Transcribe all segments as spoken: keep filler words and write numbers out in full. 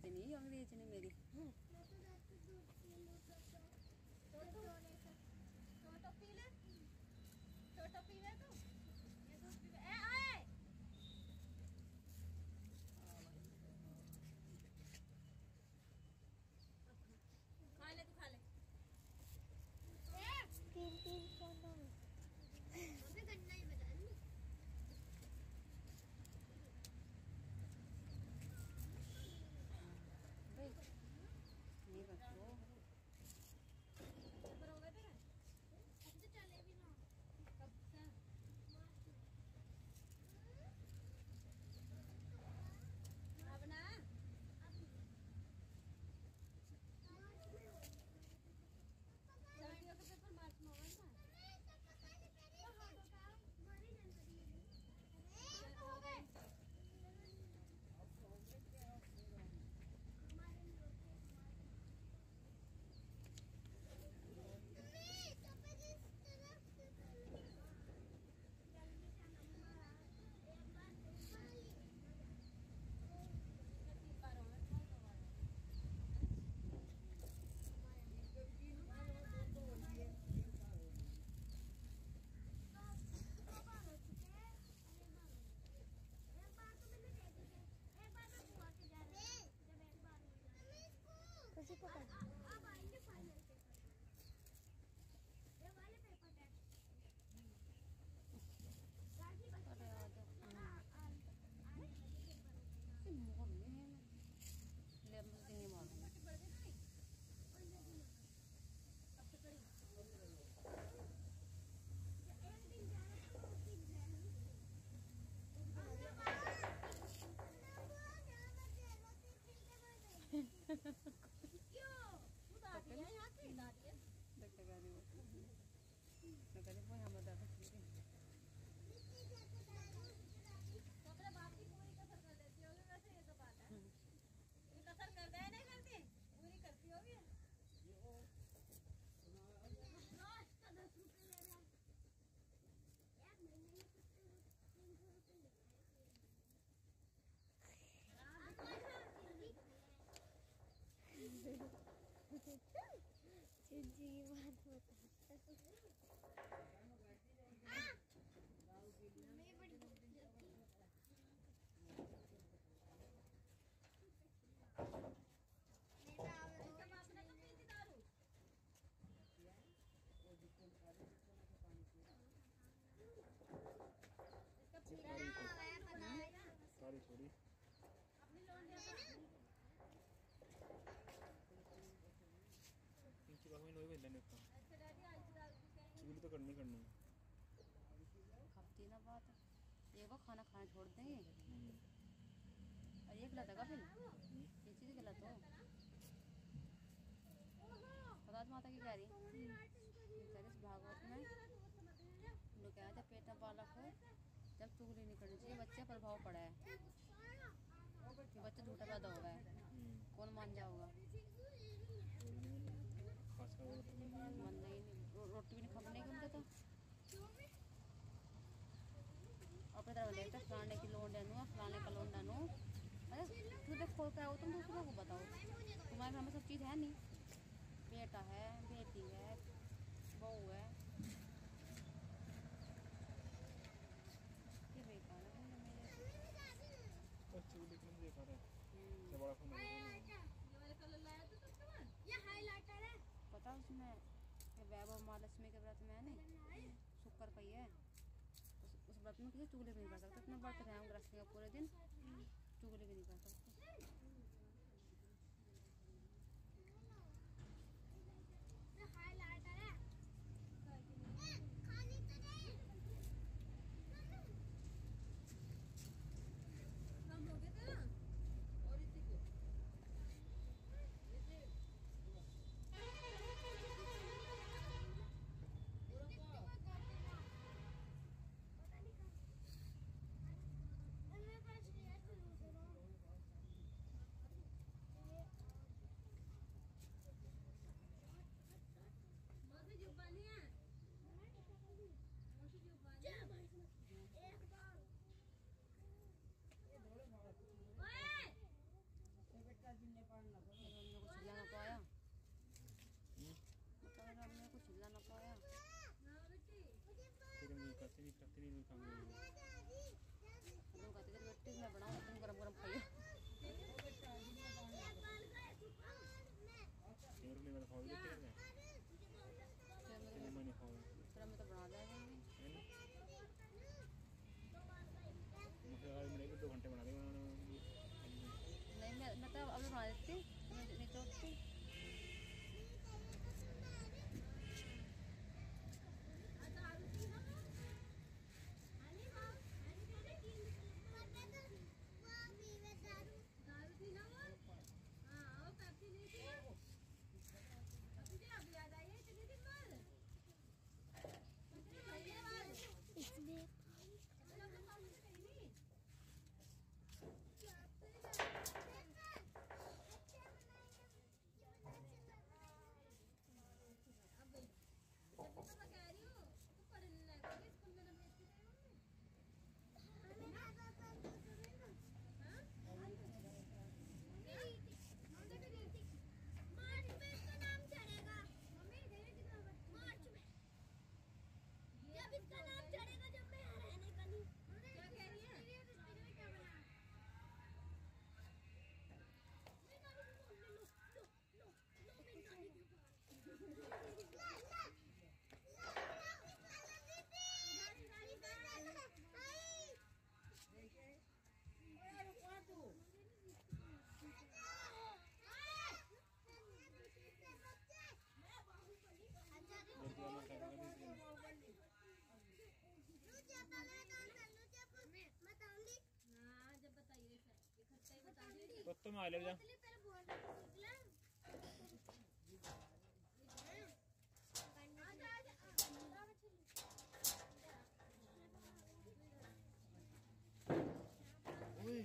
अंग्रेजनी अंग्रेजनी मेरी। छोटो पी ले, छोटो पी ले तू, ये दूध पी ले। ए आए खा ले, तू खा ले। तीन तीन फोटो हमें करना ही बता नहीं। ये बच्चों ऊपर हो गए तेरे अब तो चले भी ना कब से अब ना सर्दियों के पेपर मार्च में होगा ना। उसी को कर अब आएंगे फाइनल पेपर, ये वाले पेपर टेस्ट अरे आज ये मोह में ले मुझे नहीं मालूम देखते गाड़ी वो मैं कहती हूँ हम बता सकते हैं तो अपने बाप की पूरी कसर कर देती होगी वैसे। ये तो बात है, ये कसर कर दे नहीं करती, पूरी करती होगी। रोज का दस रुपए ले रहा है यार, महीने में तीन सौ रुपए ले जी बात बता मैं बड़ी सारी छोड़ी इंची बाग में नोई बंदे ने तो चुगली तो करनी करनी हफ्ते ना बात ये वो खाना खाना छोड़ देंगे और ये गलत है फिर ये चीज़ गलत हो पता माता की कह रही भागवत में लोग कहते जब पेट में बालक हो जब चुगली नहीं करनी चाहिए, बच्चे प्रभाव पड़ा है कि बच्चा झूठा पैदा हो गया है, कौन मान जाओगा मन नहीं रोटी भी नहीं खपने के तो अपने तरह देखते फलाने की लोन डानू फलाने का लोन डानू। अरे तू तो खोल कर आओ तुम दूसरों को बताओ, तुम्हारे घर में सब चीज़ है नहीं, बेटा है बेटी है बहू है, ये बेकार है मेरे। पता उसमें वैभव महालक्ष्मी के व्रत में है नहीं शुक्र का ही है, उस, उस व्रत में किसी चुगली भी नहीं कर सकते, अपने व्रत रहे होंगे रस्सी का पूरे दिन चुगली भी नहीं कर सकते। तुम कहते थे रोटी मैं बनाऊँ तुम गरम गरम खाइए। और मैं बता खाऊंगी तेरे में मैं नहीं खाऊंगा फिर मैं तो बना देंगे मुझे अगर मिलेगी दो घंटे बना देंगे नहीं मैं मैं तो अभी बना देती मैं नीचे उठती तो मैं आ ले जा ओए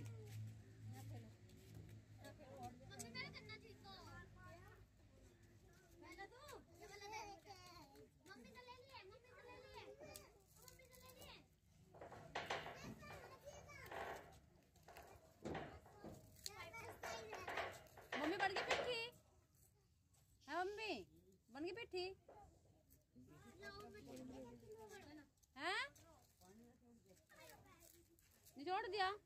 मम्मी बन गई पिट्ठी है मम्मी बन गई पिट्ठी हैं निचोड़ दिया